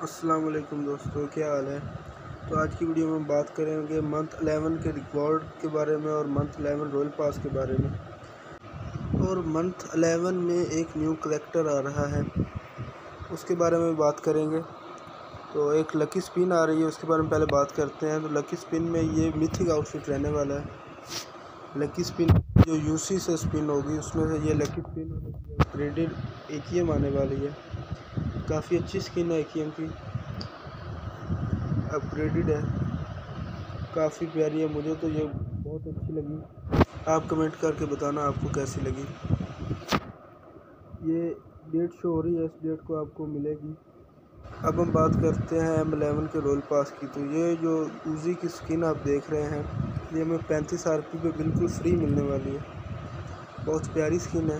अस्सलाम वालेकुम दोस्तों, क्या हाल है। तो आज की वीडियो में बात करेंगे मंथ 11 के रिकॉर्ड के बारे में और मंथ 11 रॉयल पास के बारे में। और मंथ 11 में एक न्यू करैक्टर आ रहा है, उसके बारे में बात करेंगे। तो एक लकी स्पिन आ रही है, उसके बारे में पहले बात करते हैं। तो लकी स्पिन में ये मिथिक आउटफिट रहने वाला है। लकी स्पिन जो यूसी से स्पिन होगी, उसमें से ये लकी स्पिन अपग्रेडेड AKM आने वाली है। काफ़ी अच्छी स्किन है AKM की, अपग्रेडेड है, काफ़ी प्यारी है। मुझे तो ये बहुत अच्छी लगी। आप कमेंट करके बताना आपको कैसी लगी। ये डेट शो हो रही है, इस डेट को आपको मिलेगी। अब हम बात करते हैं M11 के रोल पास की। तो ये जो यूजी की स्किन आप देख रहे हैं, ये हमें 35 RP पे बिल्कुल फ्री मिलने वाली है। बहुत प्यारी स्किन है,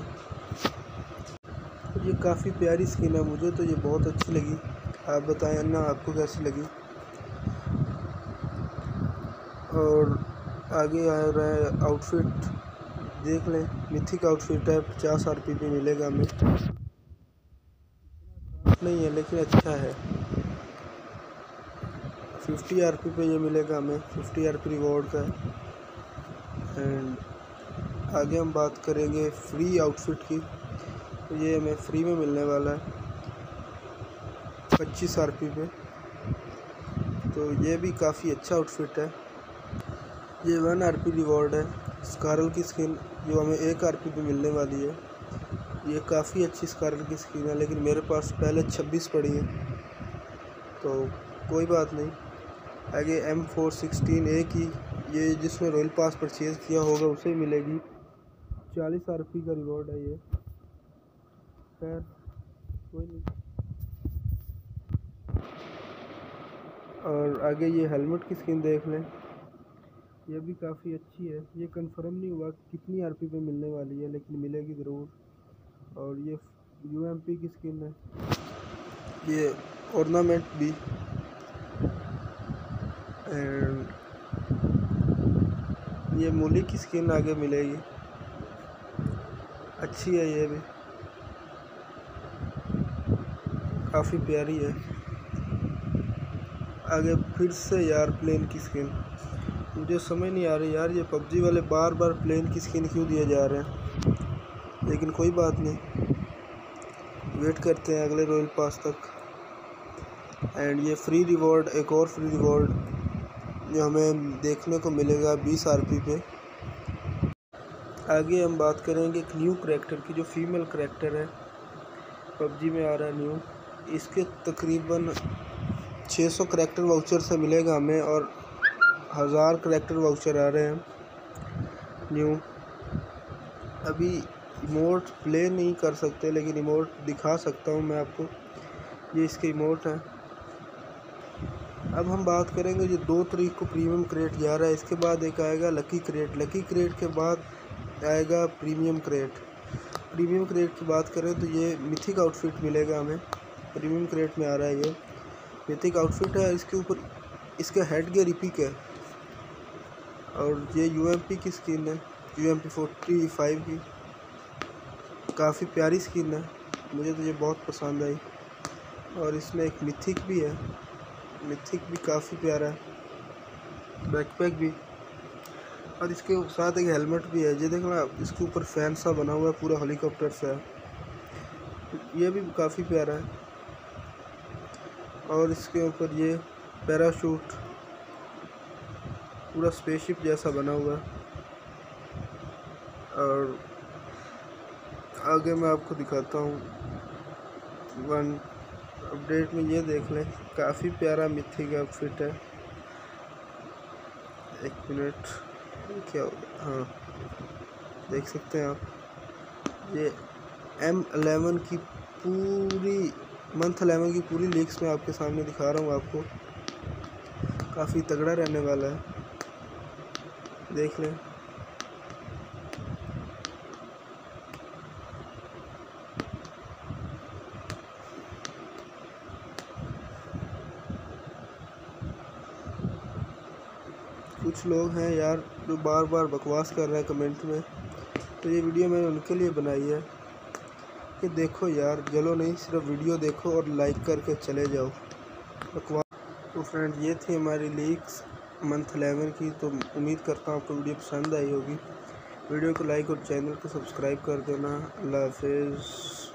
ये काफ़ी प्यारी स्किन है। मुझे तो ये बहुत अच्छी लगी। आप बताएं ना आपको कैसी लगी। और आगे आ रहा है आउटफिट, देख लें। मिथिक आउटफिट है, 50 RP पे मिलेगा हमें। नहीं है लेकिन अच्छा है। 50 RP पे ये मिलेगा हमें, 50 RP रिवॉर्ड का है। एंड आगे हम बात करेंगे फ्री आउटफिट की। तो ये हमें फ्री में मिलने वाला है 25 RP पे। तो ये भी काफ़ी अच्छा आउटफिट है। ये 1 RP रिवॉर्ड है। स्कारल की स्किन जो हमें 1 RP पे मिलने वाली है। ये काफ़ी अच्छी स्कारल की स्किन है, लेकिन मेरे पास पहले 26 पड़ी है, तो कोई बात नहीं। आगे M416A की, ये जिसमें रॉयल पास परचेज़ किया होगा उसे मिलेगी। 40 RP का रिवॉर्ड है ये। खैर कोई नहीं। और आगे ये हेलमेट की स्किन देख लें, ये भी काफ़ी अच्छी है। ये कंफर्म नहीं हुआ कितनी RP पे मिलने वाली है, लेकिन मिलेगी ज़रूर। और ये UMP की स्किन है, ये ऑर्नामेंट भी। एंड ये मूली की स्किन आगे मिलेगी, अच्छी है, ये भी काफ़ी प्यारी है। आगे फिर से यार प्लेन की स्किन, मुझे समझ नहीं आ रही यार, ये PUBG वाले बार बार प्लेन की स्किन क्यों दिए जा रहे हैं। लेकिन कोई बात नहीं, वेट करते हैं अगले रॉयल पास तक। एंड ये फ्री रिवॉर्ड, एक और फ्री रिवॉर्ड जो हमें देखने को मिलेगा 20 RP पे। आगे हम बात करेंगे एक न्यू करैक्टर की, जो फीमेल करैक्टर है, PUBG में आ रहा है न्यू। इसके तकरीबन 600 करैक्टर वाउचर से मिलेगा हमें, और 1000 करैक्टर वाउचर आ रहे हैं न्यू। अभी इमोट प्ले नहीं कर सकते, लेकिन इमोट दिखा सकता हूँ मैं आपको। ये इसके इमोट हैं। अब हम बात करेंगे जो 2 तारीख को प्रीमियम क्रेट जा रहा है, इसके बाद एक आएगा लकी क्रेट। लकी क्रेट के बाद आएगा प्रीमियम क्रेट। प्रीमियम क्रेट की बात करें तो ये मिथिक आउटफिट मिलेगा हमें, प्रीमियम क्रेट में आ रहा है। ये मिथिक आउटफिट है, इसके ऊपर इसका हेड गियर इपिक है। और ये UMP की स्किन है, UMP 45 की, काफ़ी प्यारी स्किन है। मुझे तो ये बहुत पसंद आई। और इसमें एक मिथिक भी है, मिथिक भी काफ़ी प्यारा है, बैकपैक भी। और इसके साथ एक हेलमेट भी है, ये देखना, इसके ऊपर फैन सा बना हुआ है, पूरा हेलीकॉप्टर सा है। ये भी काफ़ी प्यारा है। और इसके ऊपर ये पैराशूट पूरा स्पेसशिप जैसा बना हुआ है। और आगे मैं आपको दिखाता हूँ वन अपडेट में, ये देख लें, काफ़ी प्यारा मिथिक आउटफिट है। एक मिनट, क्या हो गया, हाँ देख सकते हैं आप। ये M11 की पूरी, मंथ 11 की पूरी लीक्स में आपके सामने दिखा रहा हूँ आपको। काफ़ी तगड़ा रहने वाला है, देख लें। कुछ लोग हैं यार जो बार बार बकवास कर रहे हैं कमेंट में, तो ये वीडियो मैंने उनके लिए बनाई है कि देखो यार, जलो नहीं, सिर्फ वीडियो देखो और लाइक करके चले जाओ। तो फ्रेंड ये थी हमारी लीक्स मंथ 11 की। तो उम्मीद करता हूँ आपको वीडियो पसंद आई होगी। वीडियो को लाइक और चैनल को सब्सक्राइब कर देना। अल्लाह हाफिज़।